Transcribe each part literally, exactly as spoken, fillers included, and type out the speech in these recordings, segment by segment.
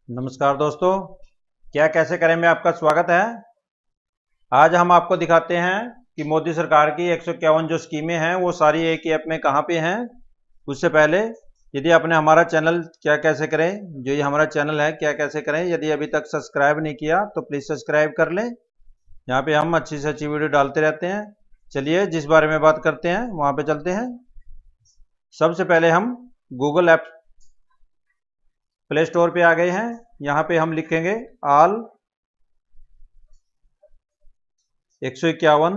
नमस्कार दोस्तों, क्या कैसे करें में आपका स्वागत है। आज हम आपको दिखाते हैं कि मोदी सरकार की एक सौ इक्यावन जो स्कीमें हैं वो सारी एक ही ऐप में कहाँ पे हैं। उससे पहले यदि आपने हमारा चैनल क्या कैसे करें जो ये हमारा चैनल है क्या कैसे करें यदि अभी तक सब्सक्राइब नहीं किया तो प्लीज़ सब्सक्राइब कर लें। यहाँ पे हम अच्छी से अच्छी वीडियो डालते रहते हैं। चलिए जिस बारे में बात करते हैं वहाँ पे चलते हैं। सबसे पहले हम गूगल ऐप प्ले स्टोर पे आ गए हैं। यहाँ पे हम लिखेंगे ऑल एक सौ इक्यावन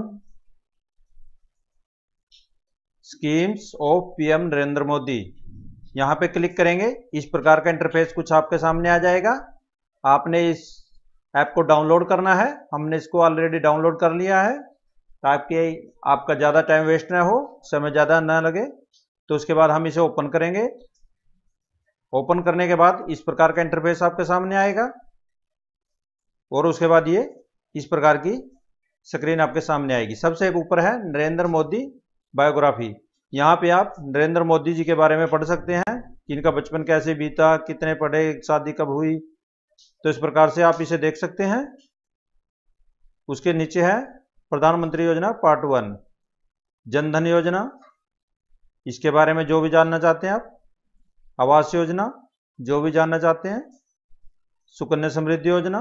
schemes of PM Narendra Modi. यहाँ पे क्लिक करेंगे, इस प्रकार का इंटरफेस कुछ आपके सामने आ जाएगा। आपने इस ऐप को डाउनलोड करना है। हमने इसको ऑलरेडी डाउनलोड कर लिया है ताकि आपका ज़्यादा टाइम वेस्ट ना हो, समय ज़्यादा ना लगे। तो उसके बाद हम इसे ओपन करेंगे। ओपन करने के बाद इस प्रकार का इंटरफेस आपके सामने आएगा और उसके बाद ये इस प्रकार की स्क्रीन आपके सामने आएगी। सबसे ऊपर है नरेंद्र मोदी बायोग्राफी। यहाँ पे आप नरेंद्र मोदी जी के बारे में पढ़ सकते हैं कि इनका बचपन कैसे बीता, कितने पढ़े, शादी कब हुई। तो इस प्रकार से आप इसे देख सकते हैं। उसके नीचे है प्रधानमंत्री योजना पार्ट वन, जनधन योजना, इसके बारे में जो भी जानना चाहते हैं आप। आवास योजना जो भी जानना चाहते हैं। सुकन्या समृद्धि योजना,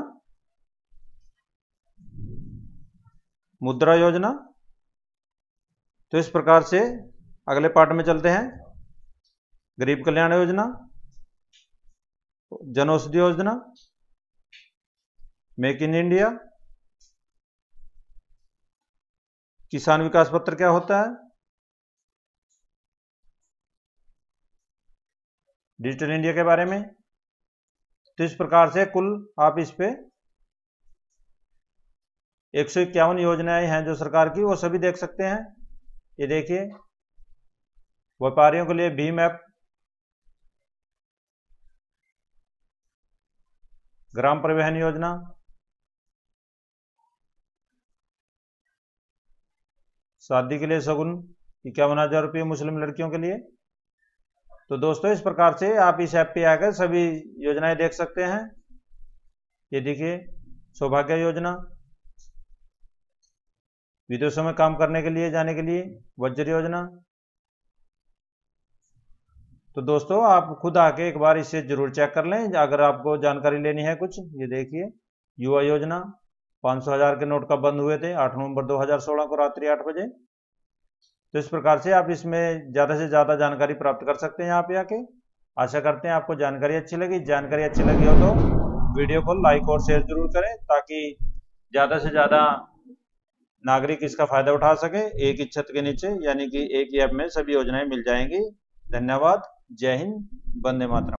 मुद्रा योजना। तो इस प्रकार से अगले पार्ट में चलते हैं। गरीब Kalyan Yojana, Jan Aushadhi Yojana, make in India, किसान विकास पत्र क्या होता है, डिजिटल इंडिया के बारे में। तो इस प्रकार से कुल आप इस पे एक सौ इक्यावन योजनाएं हैं जो सरकार की, वो सभी देख सकते हैं। ये देखिए, व्यापारियों के लिए भीम ऐप, ग्राम परिवहन योजना, शादी के लिए सगुन इक्यावन हजार रुपये मुस्लिम लड़कियों के लिए। तो दोस्तों इस प्रकार से आप इस ऐप पे आकर सभी योजनाएं देख सकते हैं। ये देखिए, सौभाग्य योजना, विदेशों में काम करने के लिए जाने के लिए वज्र योजना। तो दोस्तों आप खुद आके एक बार इसे जरूर चेक कर लें अगर आपको जानकारी लेनी है कुछ। ये देखिए, युवा योजना, पाँच सौ हजार के नोट कब बंद हुए थे, आठ नवंबर दो हजार सोलह को रात्रि आठ बजे। तो इस प्रकार से आप इसमें ज़्यादा से ज़्यादा जानकारी प्राप्त कर सकते हैं यहाँ पे आके। आशा करते हैं आपको जानकारी अच्छी लगी। जानकारी अच्छी लगी हो तो वीडियो को लाइक और शेयर जरूर करें ताकि ज़्यादा से ज़्यादा नागरिक इसका फायदा उठा सके। एक ही छत के नीचे यानी कि एक ही ऐप में सभी योजनाएं मिल जाएंगी। धन्यवाद। जय हिंद, वंदे मातरम।